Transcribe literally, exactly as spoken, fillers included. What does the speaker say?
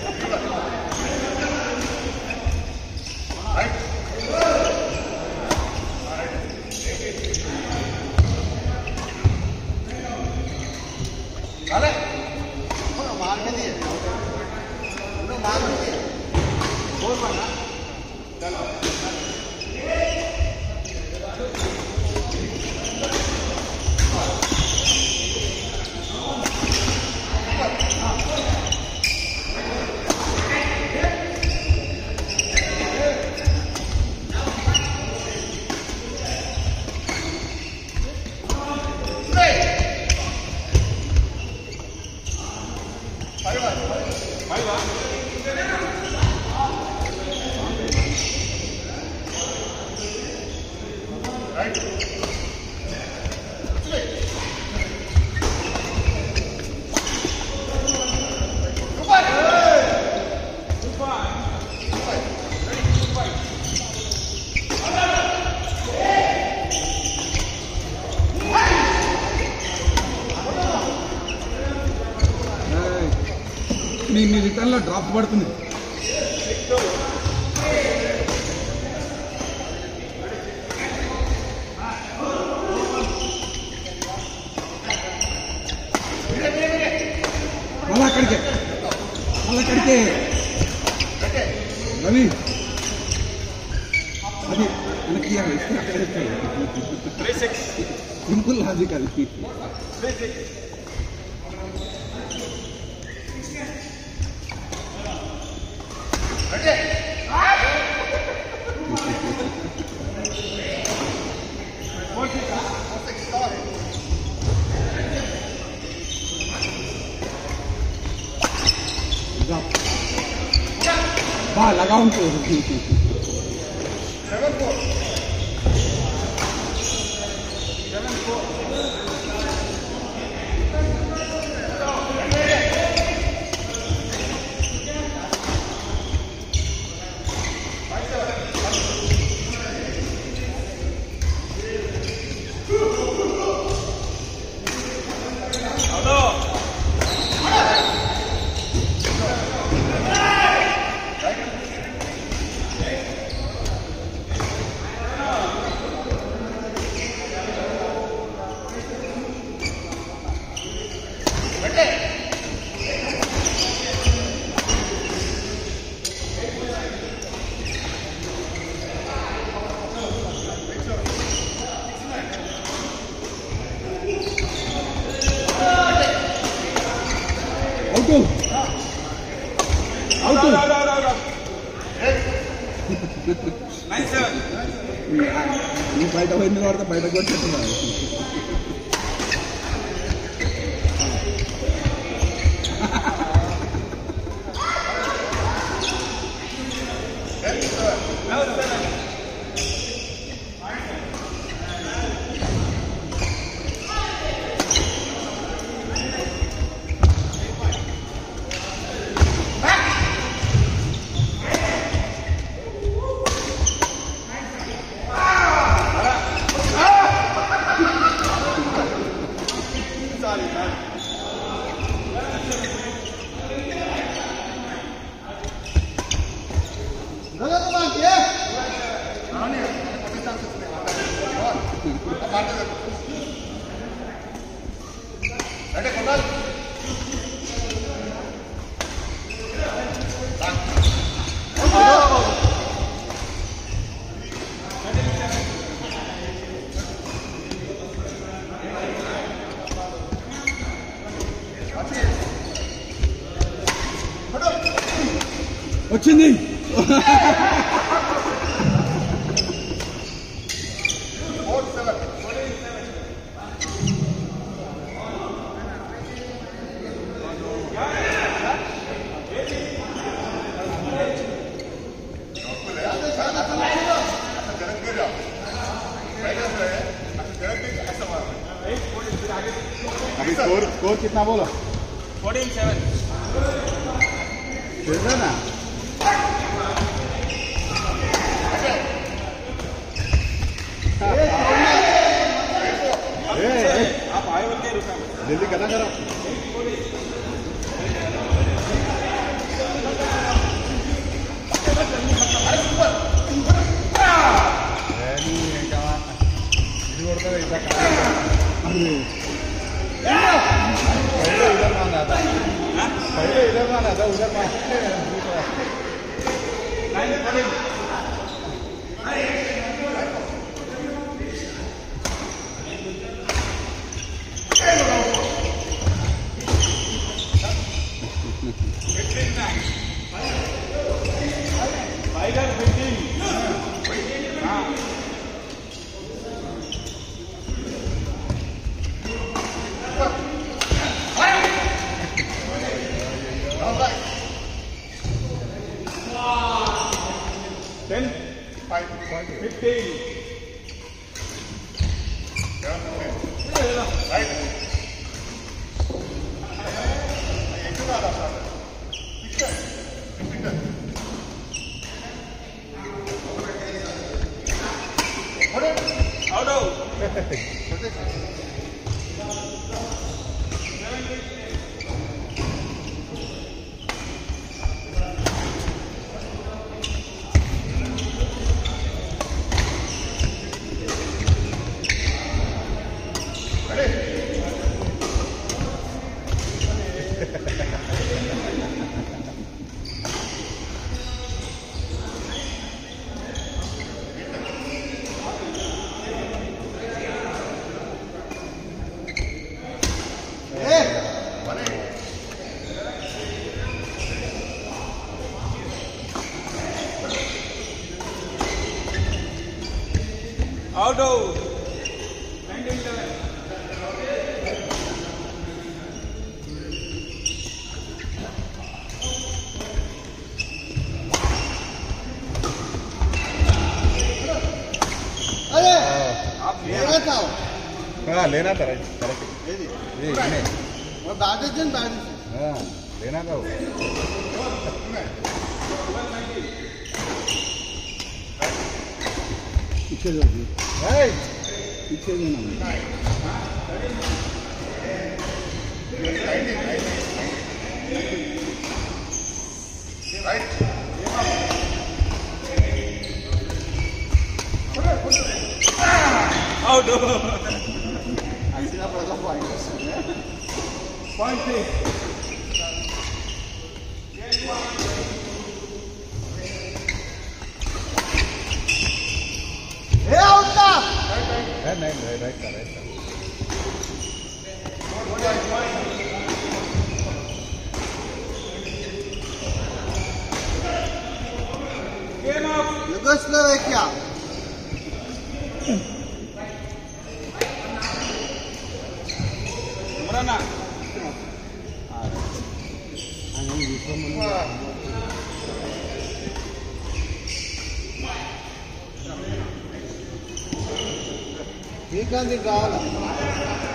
నీ రిటర్న్ లో డ్రాప్ పడుతుంది. మళ్ళా అక్కడికే మళ్ళా అక్కడికే రవి అది వెనక్కి అక్కడే సింపుల్ లాజిక్ అది. बा लगा उनको सेवन फोर सेवन फोर నీ బయట పోయింది వాడితే బయటకు వచ్చేస్తున్నారు. వచ్చింది अभी स्कोर स्कोर कितना बोलो? फोर्टीन सेवन ना आप आए होते जल्दी करना करो ten, five, fifteen. Right. Out out. Out out. nineteen eleven. अरे आप लेना था हाँ लेना था राइट करेक्ट ये ये नहीं वो दादे जन दादे हाँ लेना था वो पीछे जो भी पीछे जो ना right out asina padaga point point three hey out ta right right right right right game of Yugoslavia Mana? Ini kan di dalam.